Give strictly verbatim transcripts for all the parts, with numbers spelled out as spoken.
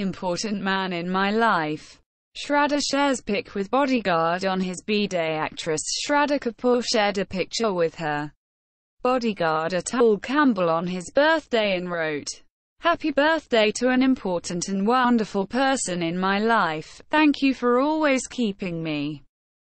important man in my life. Shraddha shares pic with bodyguard on his B-day. Actress Shraddha Kapoor shared a picture with her bodyguard Atul Kamble on his birthday and wrote, "Happy birthday to an important and wonderful person in my life. Thank you for always keeping me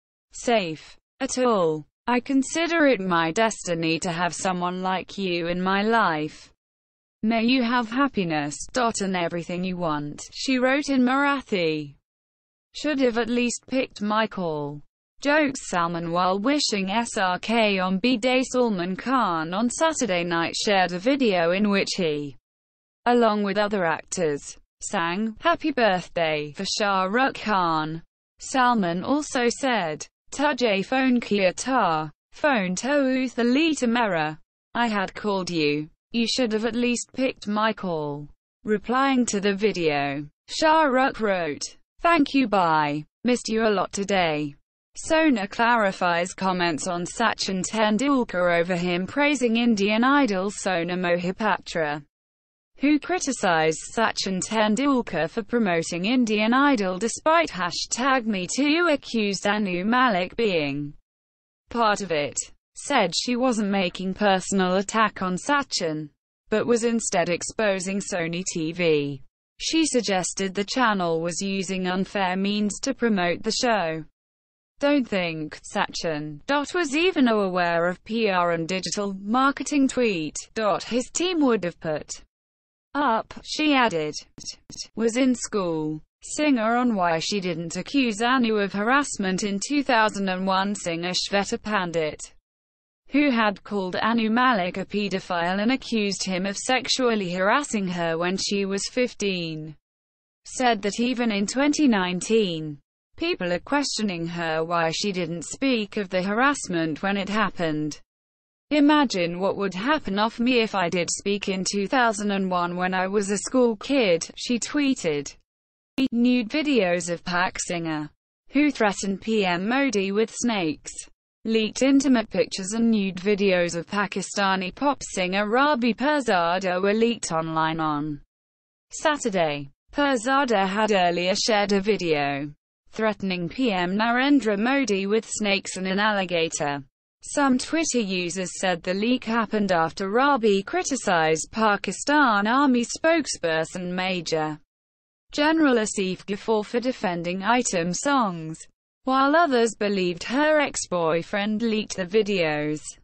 safe. Atul, I consider it my destiny to have someone like you in my life. May you have happiness, dot, and everything you want," she wrote in Marathi. "Should have at least picked my call," jokes Salman while wishing S R K on B-day. Salman Khan on Saturday night shared a video in which he, along with other actors, sang "Happy Birthday" for Shah Rukh Khan. Salman also said, "Tujhe phone kiya tha, phone to utha, leta, mera. I had called you. You should have at least picked my call." Replying to the video, Shah Rukh wrote, "Thank you, bye. Missed you a lot today." Sona clarifies comments on Sachin Tendulkar over him praising Indian Idol Sona Mohapatra, who criticized Sachin Tendulkar for promoting Indian Idol despite hashtag Me Too, accused Anu Malik being part of it. Said she wasn't making personal attack on Sachin, but was instead exposing Sony T V. She suggested the channel was using unfair means to promote the show. "Don't think Sachin was even aware of P R and digital marketing tweet his team would have put up," she added. Was in school. Singer on why she didn't accuse Anu of harassment in two thousand one. Singer Shweta Pandit, who had called Anu Malik a pedophile and accused him of sexually harassing her when she was fifteen, said that even in twenty nineteen, people are questioning her why she didn't speak of the harassment when it happened. "Imagine what would happen of me if I did speak in two thousand one when I was a school kid," she tweeted. Nude videos of Pak singer, who threatened P M Modi with snakes. Leaked intimate pictures and nude videos of Pakistani pop singer Rabi Pirzada were leaked online on Saturday. Pirzada had earlier shared a video threatening P M Narendra Modi with snakes and an alligator. Some Twitter users said the leak happened after Rabi criticized Pakistan Army spokesperson Major General Asif Ghafoor for defending item songs, while others believed her ex-boyfriend leaked the videos.